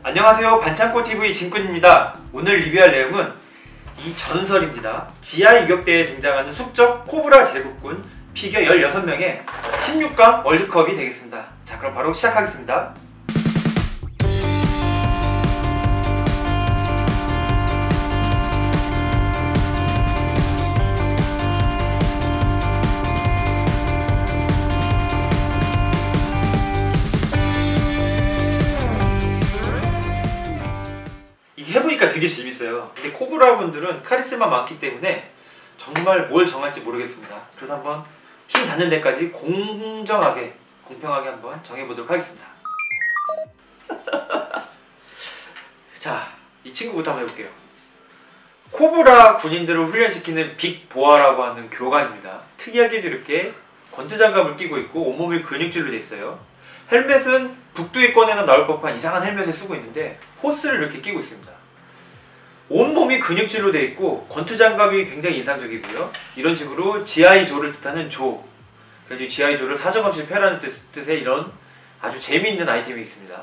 안녕하세요, 반창고TV 진꾼입니다. 오늘 리뷰할 내용은 이 전설입니다. 지하 유격대에 등장하는 숙적 코브라 제국군 피겨 16명의 16강 월드컵이 되겠습니다. 자, 그럼 바로 시작하겠습니다. 해보니까 되게 재밌어요. 근데 코브라 분들은 카리스마 많기 때문에 정말 뭘 정할지 모르겠습니다. 그래서 한번 힘 닿는 데까지 공정하게, 공평하게 한번 정해보도록 하겠습니다. 자, 이 친구부터 한번 해볼게요. 코브라 군인들을 훈련시키는 빅보아라고 하는 교관입니다. 특이하게도 이렇게 권투장갑을 끼고 있고 온몸이 근육질로 돼 있어요. 헬멧은 북두의 권에나 나올 법한 이상한 헬멧을 쓰고 있는데 호스를 이렇게 끼고 있습니다. 온몸이 근육질로 되어 있고 권투장갑이 굉장히 인상적이고요. 이런 식으로 지아이조를 뜻하는 조, 그래서 지아이조를 사정없이 패라는 뜻의 이런 아주 재미있는 아이템이 있습니다.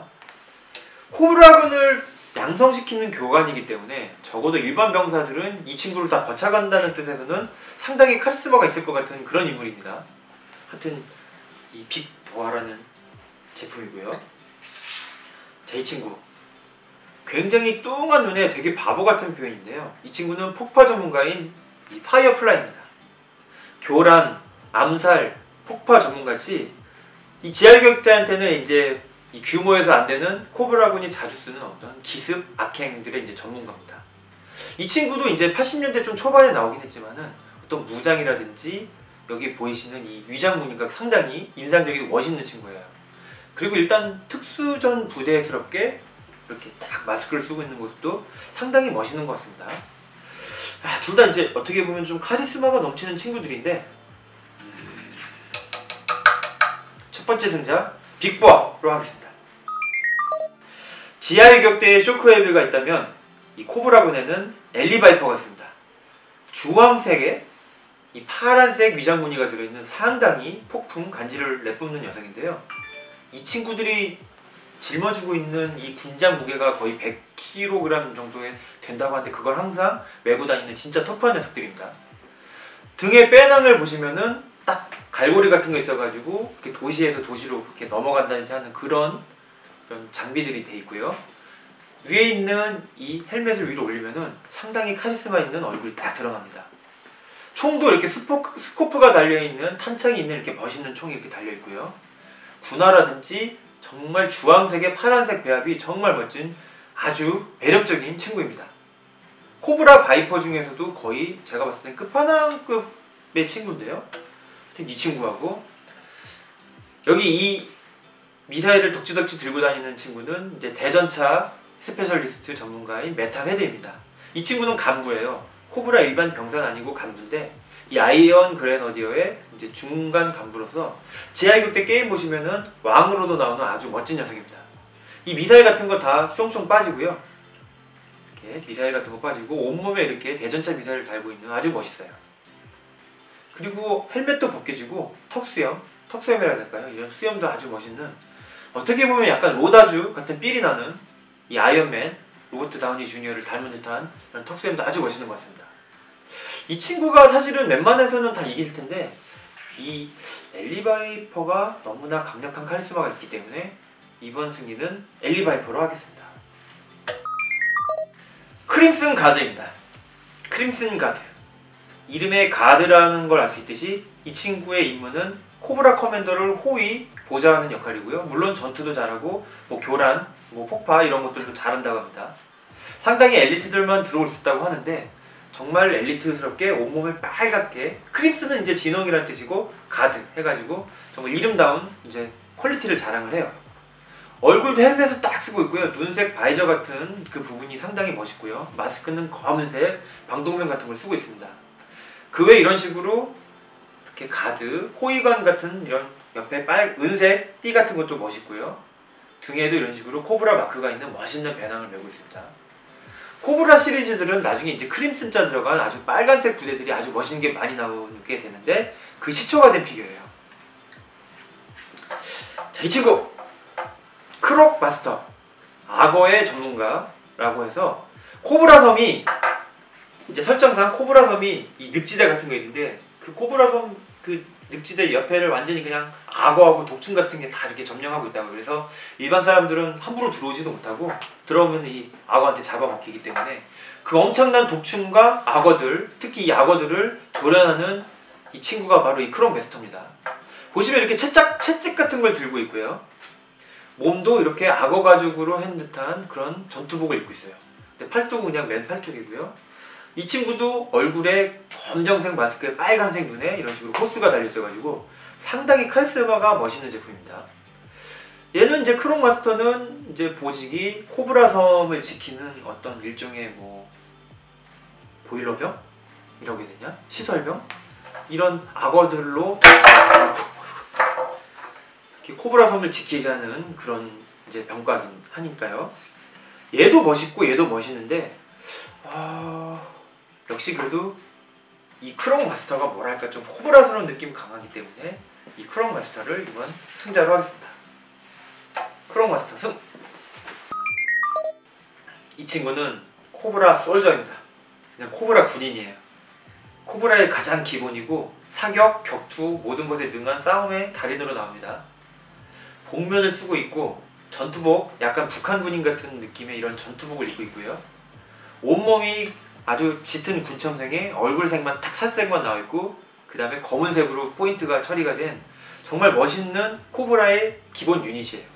코브라군을 양성시키는 교관이기 때문에 적어도 일반 병사들은 이 친구를 다 거쳐간다는 뜻에서는 상당히 카리스마가 있을 것 같은 그런 인물입니다. 하여튼 이 빅보아라는 제품이고요. 자, 이 친구 굉장히 뚱한 눈에 되게 바보 같은 표현인데요. 이 친구는 폭파 전문가인 이 파이어플라이입니다. 교란, 암살, 폭파 전문가지 이 지하유격대한테는 이제 이 규모에서 안 되는 코브라군이 자주 쓰는 어떤 기습 악행들의 이제 전문가입니다. 이 친구도 이제 80년대 좀 초반에 나오긴 했지만은 어떤 무장이라든지 여기 보이시는 이 위장 무늬가 상당히 인상적이고 멋있는 친구예요. 그리고 일단 특수전 부대스럽게 이렇게 딱 마스크를 쓰고 있는 모습도 상당히 멋있는 것 같습니다. 둘 다 이제 어떻게 보면 좀 카리스마가 넘치는 친구들인데 첫 번째 승자 빅보아로 하겠습니다. 지하유격대에 쇼크웨이브가 있다면 이 코브라군에는 엘리바이퍼가 있습니다. 주황색에 이 파란색 위장 무늬가 들어있는 상당히 폭풍 간지를 내뿜는 녀석인데요. 이 친구들이 짊어지고 있는 이 군장 무게가 거의 100kg 정도에 된다고 하는데 그걸 항상 메고 다니는 진짜 터프한 녀석들입니다. 등에 빼낭을 보시면은 딱 갈고리 같은 거 있어가지고 이렇게 도시에서 도시로 이렇게 넘어간다든지 하는 그런 장비들이 돼 있고요. 위에 있는 이 헬멧을 위로 올리면은 상당히 카리스마 있는 얼굴이 딱 드러납니다. 총도 이렇게 스코프가 달려있는 탄창이 있는 이렇게 멋있는 총이 이렇게 달려있고요. 군화라든지 정말 주황색의 파란색 배합이 정말 멋진 아주 매력적인 친구입니다. 코브라 바이퍼 중에서도 거의 제가 봤을 땐 끝판왕급의 친구인데요. 이 친구하고 여기 이 미사일을 덕지덕지 들고 다니는 친구는 이제 대전차 스페셜리스트 전문가인 메타 헤드입니다. 이 친구는 간부예요. 코브라 일반 병사는 아니고 간부인데 이 아이언 그레너디어의 이제 중간 간부로서 지하유격대 게임 보시면은 왕으로도 나오는 아주 멋진 녀석입니다. 이 미사일 같은 거 다 숑숑 빠지고요. 이렇게 미사일 같은 거 빠지고 온몸에 이렇게 대전차 미사일을 달고 있는 아주 멋있어요. 그리고 헬멧도 벗겨지고 턱수염이라 해야 될까요? 이런 수염도 아주 멋있는, 어떻게 보면 약간 로다주 같은 삘이 나는 이 아이언맨 로버트 다우니 주니어를 닮은 듯한 이런 턱수염도 아주 멋있는 것 같습니다. 이 친구가 사실은 웬만해서는 다 이길 텐데 이 엘리바이퍼가 너무나 강력한 카리스마가 있기 때문에 이번 승리는 엘리바이퍼로 하겠습니다. 크림슨 가드입니다. 크림슨 가드, 이름에 가드라는 걸 알 수 있듯이 이 친구의 임무는 코브라 커맨더를 호위 보좌하는 역할이고요. 물론 전투도 잘하고 뭐 교란, 뭐 폭파 이런 것들도 잘한다고 합니다. 상당히 엘리트들만 들어올 수 있다고 하는데 정말 엘리트스럽게 온몸을 빨갛게, 크림슨은 이제 진홍이라는 뜻이고 가드 해가지고 정말 이름다운 이제 퀄리티를 자랑을 해요. 얼굴도 헬멧을 딱 쓰고 있고요. 눈색 바이저 같은 그 부분이 상당히 멋있고요. 마스크는 검은색 방독면 같은 걸 쓰고 있습니다. 그 외에 이런 식으로 이렇게 가드, 호위관 같은 이런 옆에 은색 띠 같은 것도 멋있고요. 등에도 이런 식으로 코브라 마크가 있는 멋있는 배낭을 메고 있습니다. 코브라 시리즈들은 나중에 이제 크림슨자 들어간 아주 빨간색 부대들이 아주 멋있는 게 많이 나오게 되는데 그 시초가 된 피규어예요. 자, 이 친구 크록 마스터. 악어의 전문가라고 해서 코브라 섬이 이제 설정상 코브라 섬이 이 늪지대 같은 거 있는데 그 코브라 섬 그 늪지대 옆에를 완전히 그냥 악어하고 독충 같은 게 다 이렇게 점령하고 있다고. 그래서 일반 사람들은 함부로 들어오지도 못하고 들어오면 이 악어한테 잡아먹히기 때문에 그 엄청난 독충과 악어들, 특히 이 악어들을 조련하는 이 친구가 바로 이 크롱 메스터입니다. 보시면 이렇게 채찍 같은 걸 들고 있고요. 몸도 이렇게 악어 가죽으로 한 듯한 그런 전투복을 입고 있어요. 근데 팔뚝은 그냥 맨 팔뚝이고요. 이 친구도 얼굴에 검정색 마스크에 빨간색 눈에 이런 식으로 호스가 달려있어가지고 상당히 카리스마가 멋있는 제품입니다. 얘는 이제 크롱 마스터는 이제 보직이 코브라 섬을 지키는 어떤 일종의 뭐 보일러병? 이라고 해야 되냐? 시설병? 이런 악어들로 코브라 섬을 지키게 하는 그런 이제 병과긴 하니까요. 얘도 멋있고 얘도 멋있는데 역시 그래도 이 크롱 마스터가 뭐랄까 좀 코브라스러운 느낌이 강하기 때문에 이 크롱 마스터를 이번 승자로 하겠습니다. 크롱 마스터 승! 이 친구는 코브라 솔저입니다. 그냥 코브라 군인이에요. 코브라의 가장 기본이고 사격, 격투 모든 것에 능한 싸움의 달인으로 나옵니다. 복면을 쓰고 있고 전투복, 약간 북한 군인 같은 느낌의 이런 전투복을 입고 있고요. 온몸이 아주 짙은 군청색에 얼굴색만 탁 살색만 나와있고 그 다음에 검은색으로 포인트가 처리가 된 정말 멋있는 코브라의 기본 유닛이에요.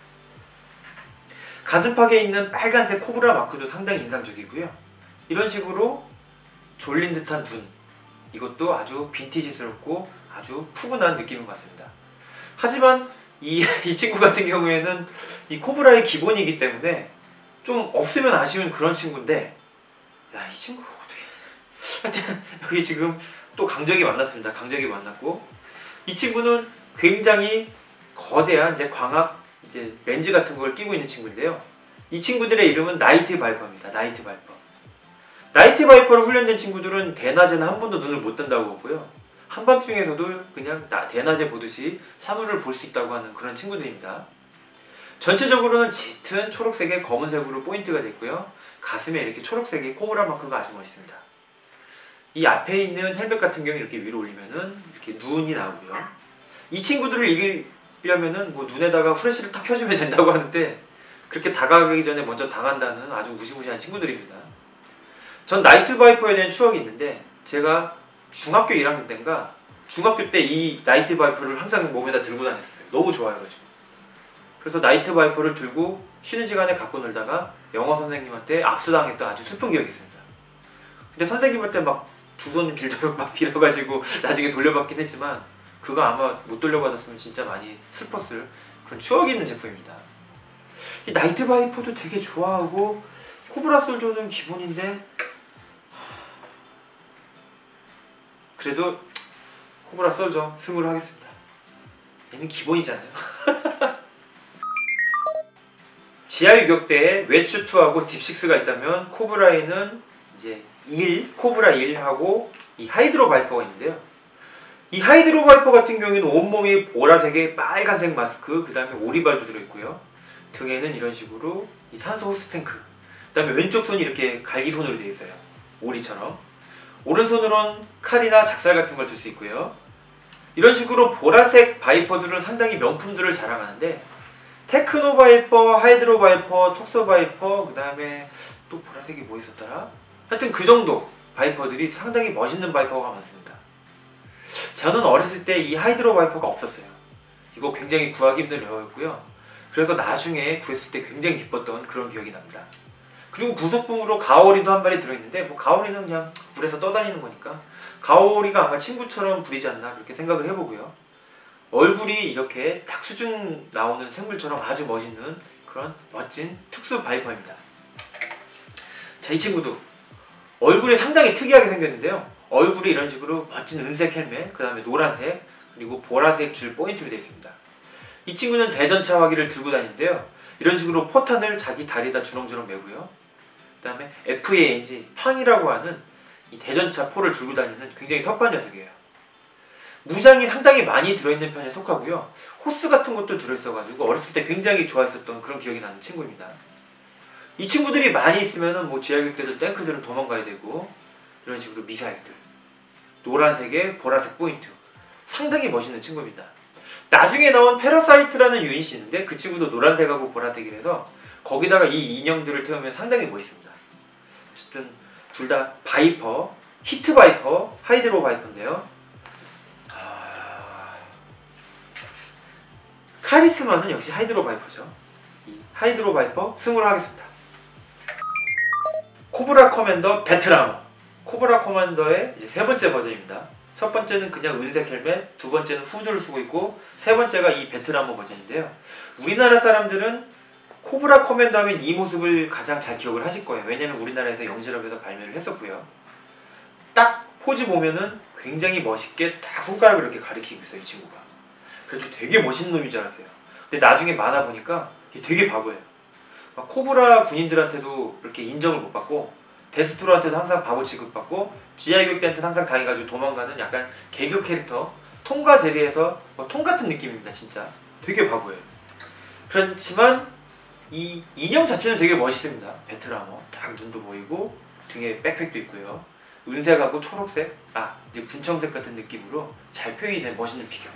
가슴팍에 있는 빨간색 코브라 마크도 상당히 인상적이고요. 이런 식으로 졸린 듯한 눈, 이것도 아주 빈티지스럽고 아주 푸근한 느낌인 것 같습니다. 하지만 이 친구 같은 경우에는 이 코브라의 기본이기 때문에 좀 없으면 아쉬운 그런 친구인데, 야, 이 친구 어떻게 하여튼 여기 지금 또 강적이 만났습니다. 강적이 만났고 이 친구는 굉장히 거대한 이제 광학 이제 렌즈 같은 걸 끼고 있는 친구인데요. 이 친구들의 이름은 나이트 바이퍼입니다. 나이트 바이퍼. 나이트 바이퍼로 훈련된 친구들은 대낮에는 한 번도 눈을 못 뜬다고 하고요. 한밤중에서도 그냥 대낮에 보듯이 사물을 볼 수 있다고 하는 그런 친구들입니다. 전체적으로는 짙은 초록색에 검은색으로 포인트가 됐고요. 가슴에 이렇게 초록색의 코브라 마크가 아주 멋있습니다. 이 앞에 있는 헬멧 같은 경우 이렇게 위로 올리면은 이렇게 눈이 나오고요. 이 친구들을 이기려면은 뭐 눈에다가 후레쉬를 탁 켜주면 된다고 하는데 그렇게 다가가기 전에 먼저 당한다는 아주 무시무시한 친구들입니다. 전 나이트 바이퍼에 대한 추억이 있는데 제가 중학교 1학년 때인가 중학교 때 이 나이트 바이퍼를 항상 몸에다 들고 다녔었어요. 너무 좋아해가지고. 그래서 나이트 바이퍼를 들고 쉬는 시간에 갖고 놀다가 영어 선생님한테 압수당했던 아주 슬픈 기억이 있습니다. 근데 선생님한테 막 두 손 빌도록 막 빌어가지고 나중에 돌려받긴 했지만 그거 아마 못 돌려받았으면 진짜 많이 슬펐을 그런 추억이 있는 제품입니다. 이 나이트 바이퍼도 되게 좋아하고 코브라 솔저는 기본인데 그래도 코브라 솔저 승으로 하겠습니다. 얘는 기본이잖아요. 지하 유격대에 웨츠2하고 딥6가 있다면 코브라에는 이제 코브라 1하고 이 하이드로 바이퍼가 있는데요. 이 하이드로 바이퍼 같은 경우에는 온몸이 보라색의 빨간색 마스크, 그 다음에 오리발도 들어있고요. 등에는 이런 식으로 이 산소 호스 탱크, 그 다음에 왼쪽 손이 이렇게 갈기손으로 되어 있어요. 오리처럼. 오른손으로는 칼이나 작살 같은 걸 들 수 있고요. 이런 식으로 보라색 바이퍼들은 상당히 명품들을 자랑하는데 테크노 바이퍼, 하이드로 바이퍼, 톡소 바이퍼, 그 다음에 또 보라색이 뭐 있었더라? 하여튼 그 정도 바이퍼들이 상당히 멋있는 바이퍼가 많습니다. 저는 어렸을 때 이 하이드로 바이퍼가 없었어요. 이거 굉장히 구하기 힘든 레어였고요. 그래서 나중에 구했을 때 굉장히 기뻤던 그런 기억이 납니다. 그리고 부속품으로 가오리도 한 마리 들어있는데 뭐 가오리는 그냥 물에서 떠다니는 거니까 가오리가 아마 친구처럼 부리지 않나 그렇게 생각을 해보고요. 얼굴이 이렇게 딱 수중 나오는 생물처럼 아주 멋있는 그런 멋진 특수 바이퍼입니다. 자, 이 친구도 얼굴이 상당히 특이하게 생겼는데요. 얼굴이 이런 식으로 멋진 은색 헬멧, 그 다음에 노란색, 그리고 보라색 줄 포인트로 되어 있습니다. 이 친구는 대전차 화기를 들고 다니는데요. 이런 식으로 포탄을 자기 다리에다 주렁주렁 메고요. 그 다음에 FANG, 팡이라고 하는 이 대전차 포를 들고 다니는 굉장히 텃밭 녀석이에요. 무장이 상당히 많이 들어있는 편에 속하고요. 호스 같은 것도 들어있어가지고 어렸을 때 굉장히 좋아했었던 그런 기억이 나는 친구입니다. 이 친구들이 많이 있으면은 뭐 지하격대들 탱크들은 도망가야 되고 이런 식으로 미사일들 노란색에 보라색 포인트 상당히 멋있는 친구입니다. 나중에 나온 패러사이트라는 유닛이 있는데 그 친구도 노란색하고 보라색이라서 거기다가 이 인형들을 태우면 상당히 멋있습니다. 어쨌든 둘 다 바이퍼, 히트 바이퍼, 하이드로 바이퍼인데요. 카리스마는 역시 하이드로 바이퍼죠. 이 하이드로 바이퍼 승으로 하겠습니다. 코브라 커맨더 배틀아머. 코브라 커맨더의 이제 세 번째 버전입니다. 첫 번째는 그냥 은색 헬멧, 두 번째는 후드를 쓰고 있고 세 번째가 이 배틀아머 버전인데요. 우리나라 사람들은 코브라 커맨더 하면 이 모습을 가장 잘 기억을 하실 거예요. 왜냐면 우리나라에서 영실업에서 발매를 했었고요. 딱 포즈 보면은 굉장히 멋있게 딱 손가락을 이렇게 가리키고 있어요, 이 친구가. 그래서 되게 멋있는 놈인 줄 알았어요. 근데 나중에 만화 보니까 되게 바보예요. 막 코브라 군인들한테도 이렇게 인정을 못 받고 데스트로한테도 항상 바보 취급받고 GI격대한테는 항상 당해가지고 도망가는 약간 개그 캐릭터 톰과 제리에서 뭐 톰 같은 느낌입니다. 진짜 되게 바보예요. 그렇지만 이 인형 자체는 되게 멋있습니다. 배틀아머 딱 눈도 보이고 등에 백팩도 있고요. 은색하고 초록색, 이제 군청색 같은 느낌으로 잘 표현이 된 멋있는 피규어.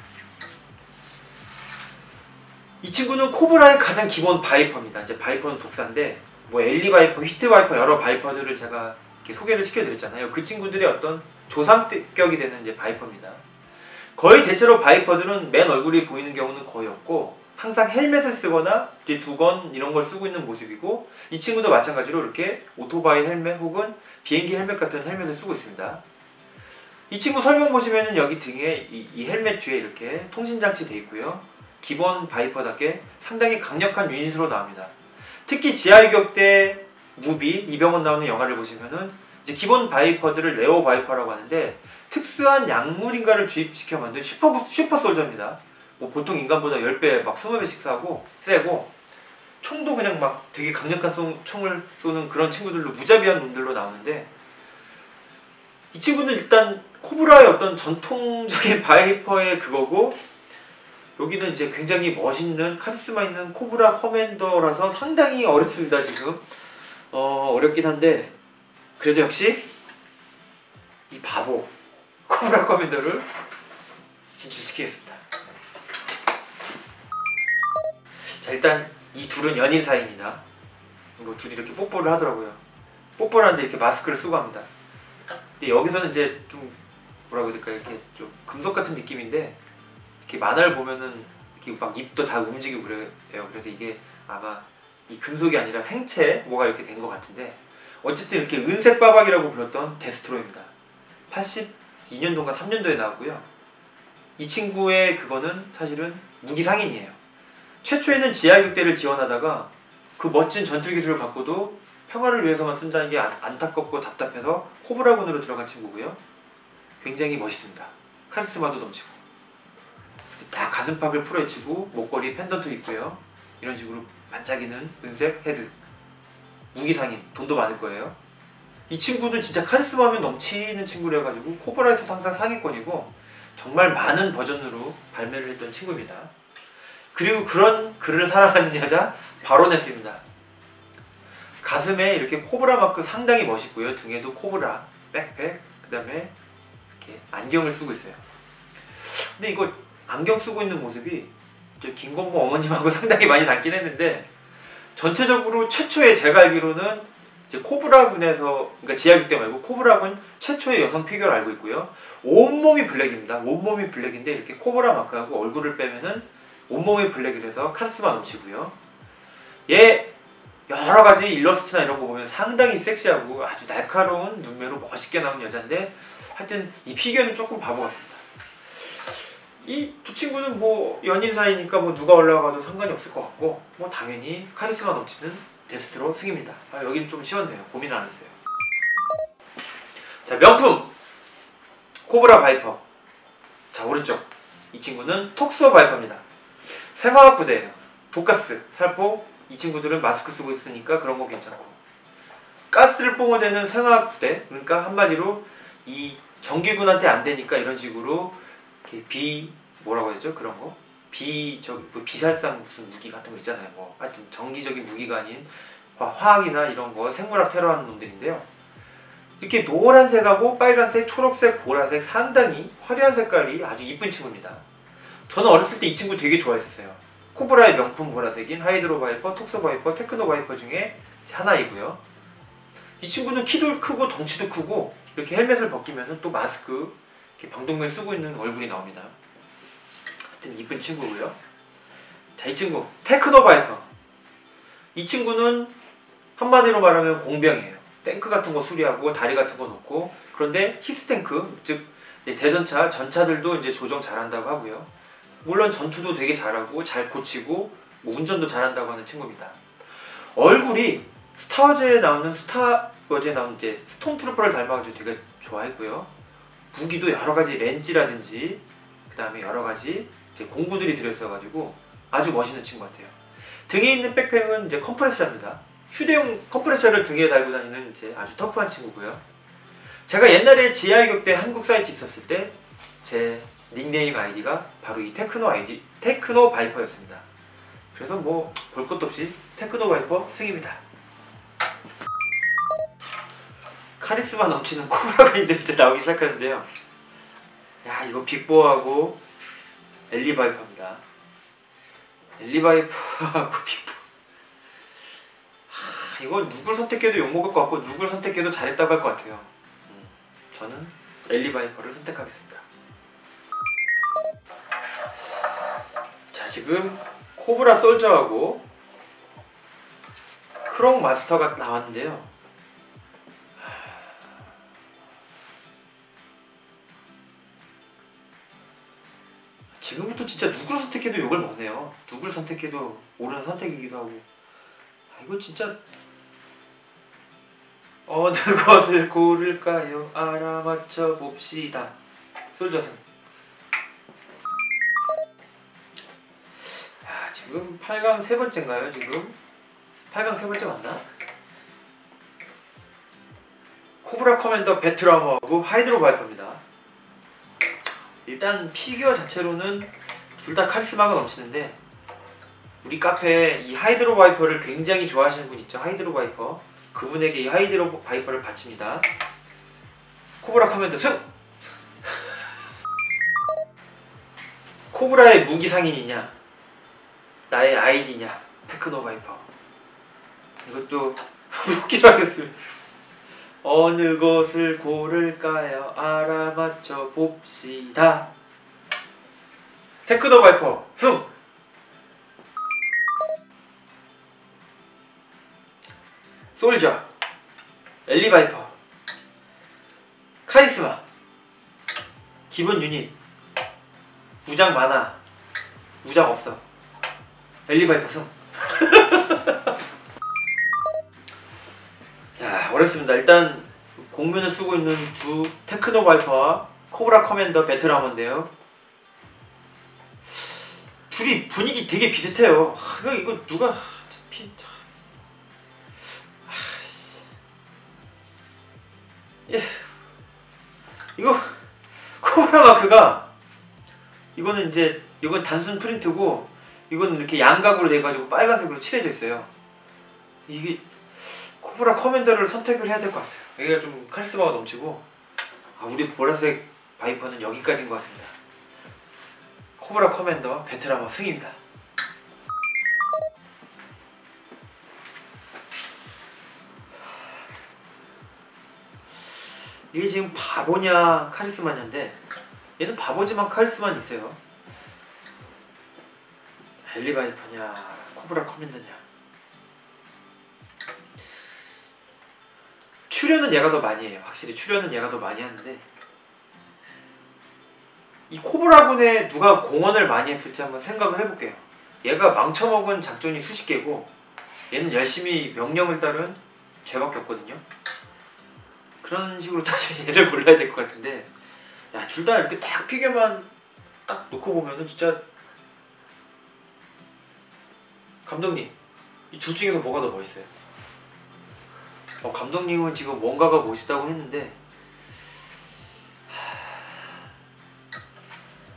이 친구는 코브라의 가장 기본 바이퍼입니다. 이제 바이퍼는 독사인데 뭐 엘리 바이퍼, 히트 바이퍼 여러 바이퍼들을 제가 이렇게 소개를 시켜드렸잖아요. 그 친구들의 어떤 조상격이 되는 이제 바이퍼입니다. 거의 대체로 바이퍼들은 맨 얼굴이 보이는 경우는 거의 없고 항상 헬멧을 쓰거나 이제 두건 이런 걸 쓰고 있는 모습이고 이 친구도 마찬가지로 이렇게 오토바이 헬멧 혹은 비행기 헬멧 같은 헬멧을 쓰고 있습니다. 이 친구 설명 보시면은 여기 등에 이 헬멧 뒤에 이렇게 통신장치 돼 있고요. 기본 바이퍼답게 상당히 강력한 유닛으로 나옵니다. 특히 지하유격대 무비 이병헌 나오는 영화를 보시면은 이제 기본 바이퍼들을 네오 바이퍼라고 하는데 특수한 약물인가를 주입시켜 만든 슈퍼 솔저입니다. 뭐 보통 인간보다 10배 막 20배씩 세고 총도 그냥 막 되게 강력한 총을 쏘는 그런 친구들로 무자비한 놈들로 나오는데 이 친구는 일단 코브라의 어떤 전통적인 바이퍼의 그거고 여기는 이제 굉장히 멋있는 카리스마 있는 코브라 커맨더라서 상당히 어렵습니다. 지금 어렵긴 한데 그래도 역시 이 바보 코브라 커맨더를 진출시키겠습니다. 자, 일단 이 둘은 연인 사이입니다. 이거 둘이 이렇게 뽀뽀를 하더라고요. 뽀뽀를 하는데 이렇게 마스크를 쓰고 합니다. 근데 여기서는 이제 좀 뭐라고 해야 될까, 이렇게 좀 금속 같은 느낌인데 이렇게 만화를 보면은 이렇게 막 입도 다 움직이고 그래요. 그래서 이게 아마 이 금속이 아니라 생체 뭐가 이렇게 된 것 같은데 어쨌든 이렇게 은색 빠박이라고 불렀던 데스트로입니다. 82년도인가 3년도에 나왔고요. 이 친구의 그거는 사실은 무기 상인이에요. 최초에는 지하육대를 지원하다가 그 멋진 전투 기술을 갖고도 평화를 위해서만 쓴다는 게 안타깝고 답답해서 코브라군으로 들어간 친구고요. 굉장히 멋있습니다. 카리스마도 넘치고 딱 가슴팍을 풀어헤치고 목걸이 펜던트 있고요. 이런 식으로 반짝이는 은색 헤드. 무기상인, 돈도 많을 거예요. 이 친구는 진짜 카리스마면 넘치는 친구라 가지고 코브라에서도 항상 상위권이고 정말 많은 버전으로 발매를 했던 친구입니다. 그리고 그런 그를 사랑하는 여자 바로네스입니다. 가슴에 이렇게 코브라 마크 상당히 멋있고요. 등에도 코브라, 백팩, 그 다음에 이렇게 안경을 쓰고 있어요. 근데 이거 안경 쓰고 있는 모습이 김건모 어머님하고 상당히 많이 닮긴 했는데 전체적으로 최초의 제가 알기로는 이제 코브라군에서, 그러니까 지하육대 말고 코브라군 최초의 여성 피규어를 알고 있고요. 온몸이 블랙입니다. 온몸이 블랙인데 이렇게 코브라 마크하고 얼굴을 빼면은 온몸이 블랙이라서 카리스마 넘치고요. 얘 여러가지 일러스트나 이런 거 보면 상당히 섹시하고 아주 날카로운 눈매로 멋있게 나온 여잔데 하여튼 이 피규어는 조금 바보 같습니다. 이 두 친구는 뭐 연인 사이니까 뭐 누가 올라가도 상관이 없을 것 같고 뭐 당연히 카리스마 넘치는 데스트로 승입니다. 여기는 좀 쉬웠네요. 고민을 안 했어요. 자, 명품 코브라 바이퍼. 자, 오른쪽 이 친구는 톡스오 바이퍼입니다. 생화학 부대예요. 독가스, 살포. 이 친구들은 마스크 쓰고 있으니까 그런 거 괜찮고 가스를 뿜어대는 생화학 부대. 그러니까 한마디로 이 정규군한테 안 되니까 이런 식으로 뭐라고 해야 되죠? 그런 거? 뭐 비살상 무슨 무기 같은 거 있잖아요. 뭐 하여튼 정기적인 무기가 아닌 화학이나 이런 거 생물학 테러하는 놈들인데요. 이렇게 노란색하고 빨간색, 초록색, 보라색 상당히 화려한 색깔이 아주 이쁜 친구입니다. 저는 어렸을 때 이 친구 되게 좋아했었어요. 코브라의 명품 보라색인 하이드로 바이퍼, 톡소 바이퍼, 테크노 바이퍼 중에 하나이고요. 이 친구는 키도 크고 덩치도 크고 이렇게 헬멧을 벗기면 또 마스크, 이렇게 방독면 쓰고 있는 얼굴이 나옵니다. 하여튼 이쁜 친구고요. 자, 이 친구 테크노 바이퍼. 이 친구는 한마디로 말하면 공병이에요. 탱크 같은 거 수리하고 다리 같은 거 놓고, 그런데 히스탱크, 즉 대전차, 전차들도 이제 조정 잘한다고 하고요. 물론 전투도 되게 잘하고 잘 고치고 뭐 운전도 잘한다고 하는 친구입니다. 얼굴이 스타워즈에 나오는 이제 스톰트루퍼를 닮아가지고 되게 좋아했고요. 무기도 여러 가지 렌즈라든지 그 다음에 여러 가지 이제 공구들이 들어있어가지고 아주 멋있는 친구 같아요. 등에 있는 백팩은 이제 컴프레셔입니다. 휴대용 컴프레셔를 등에 달고 다니는 이제 아주 터프한 친구고요. 제가 옛날에 지하의 격대 한국 사이트 있었을 때 제 닉네임 아이디가 바로 이 테크노 바이퍼였습니다. 그래서 뭐 볼 것도 없이 테크노 바이퍼 승입니다. 카리스마 넘치는 코브라가 이제 나오기 시작하는데요. 야, 이거 빅보하고 엘리 바이퍼입니다. 엘리 바이퍼하고 빅보. 이거 누굴 선택해도 욕먹을 것 같고 누굴 선택해도 잘했다고 할 것 같아요. 저는 엘리 바이퍼를 선택하겠습니다. 자, 지금 코브라 솔저하고 크롱 마스터가 나왔는데요. 지금부터 진짜 누굴 선택해도 욕을 먹네요. 누굴 선택해도 옳은 선택이기도 하고. 이거 진짜 어느 것을 고를까요? 알아맞혀 봅시다. 솔저승. 지금 8강 3번째인가요? 지금 8강 3번째 맞나? 코브라 커맨더 배틀아머하고 하이드로 바이퍼입니다. 일단 피규어 자체로는 둘 다 카리스마가 넘치는데, 우리 카페에 이 하이드로 바이퍼를 굉장히 좋아하시는 분 있죠? 하이드로 바이퍼. 그분에게 이 하이드로 바이퍼를 바칩니다. 코브라 커맨더 승! 코브라의 무기 상인이냐, 나의 아이디냐, 테크노 바이퍼. 이것도 웃기로 하겠습니다. 어느 것을 고를까요? 알아맞혀 봅시다. 테크노 바이퍼 승! 솔저, 엘리 바이퍼, 카리스마, 기본 유닛, 무장 많아, 무장 없어. 엘리 바이퍼 승. 야, 어렵습니다. 일단 공면을 쓰고 있는 두 테크노 바이퍼와 코브라 커맨더 배틀아머인데요. 둘이 분위기 되게 비슷해요. 이거 누가 이거 코브라 마크가, 이건 단순 프린트고 이건 이렇게 양각으로 돼가지고 빨간색으로 칠해져 있어요. 이게 코브라 커맨더를 선택을 해야 될 것 같아요. 여기가 좀 카리스마가 넘치고, 우리 보라색 바이퍼는 여기까지인 것 같습니다. 코브라 커맨더 배틀아머 승입니다. 이게 지금 바보냐 카리스마냐인데, 얘는 바보지만 카리스마는 있어요. 엘리 바이퍼냐 코브라 커맨더냐. 출연은 얘가 더 많이 해요. 확실히 출연은 얘가 더 많이 하는데, 이 코브라군에 누가 공헌을 많이 했을지 한번 생각을 해볼게요. 얘가 망쳐먹은 작전이 수십 개고 얘는 열심히 명령을 따른 죄밖에 없거든요. 그런 식으로 다시 얘를 골라야 될 것 같은데, 야, 둘 다 이렇게 딱 피규어만 딱 놓고 보면은 진짜, 감독님, 이 둘 중에서 뭐가 더 멋있어요? 감독님은 지금 뭔가가 멋있다고 했는데,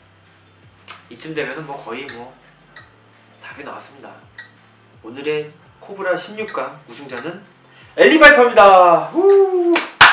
이쯤 되면은 거의 답이 나왔습니다. 오늘의 코브라 16강 우승자는 엘리바이퍼입니다. 후!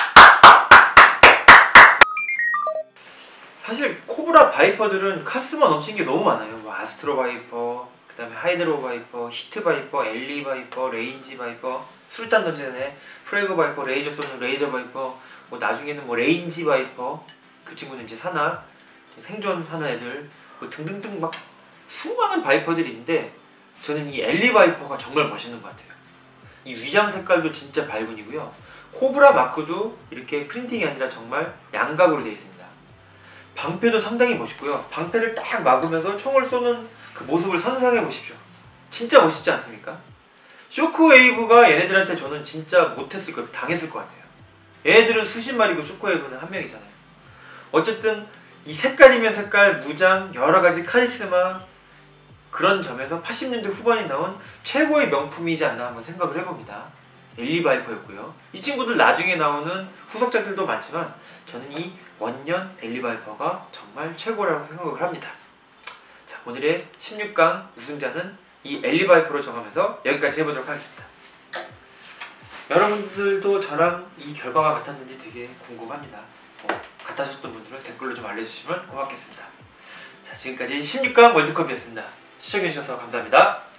사실 코브라 바이퍼들은 카스만 넘친 게 너무 많아요. 뭐 아스트로 바이퍼, 그 다음에 하이드로 바이퍼, 히트 바이퍼, 엘리 바이퍼, 레인지 바이퍼, 술탄 던지는 애, 프레그 바이퍼, 레이저 쏘는 레이저 바이퍼, 뭐 나중에는 뭐 레인지 바이퍼, 그 친구는 이제 산악, 생존하는 애들, 뭐 등등등 막 수많은 바이퍼들이 있는데 저는 이 엘리 바이퍼가 정말 멋있는 것 같아요. 이 위장 색깔도 진짜 밝은이고요. 코브라 마크도 이렇게 프린팅이 아니라 정말 양각으로 되어 있습니다. 방패도 상당히 멋있고요. 방패를 딱 막으면서 총을 쏘는 그 모습을 상상해 보십시오. 진짜 멋있지 않습니까? 쇼크웨이브가 얘네들한테 저는 진짜 못했을 거예요. 당했을 것 같아요. 얘네들은 수십 마리고 쇼크웨이브는 한 명이잖아요. 어쨌든 이 색깔이면 색깔, 무장, 여러가지 카리스마, 그런 점에서 80년대 후반에 나온 최고의 명품이지 않나 한번 생각을 해봅니다. 엘리 바이퍼였고요. 이 친구들 나중에 나오는 후속작들도 많지만 저는 이 원년 엘리 바이퍼가 정말 최고라고 생각을 합니다. 자, 오늘의 16강 우승자는 이 엘리 바이퍼로 정하면서 여기까지 해보도록 하겠습니다. 여러분들도 저랑 이 결과가 같았는지 되게 궁금합니다. 같아졌던 분들은 댓글로 좀 알려주시면 고맙겠습니다. 자, 지금까지 16강 월드컵이었습니다. 시청해주셔서 감사합니다.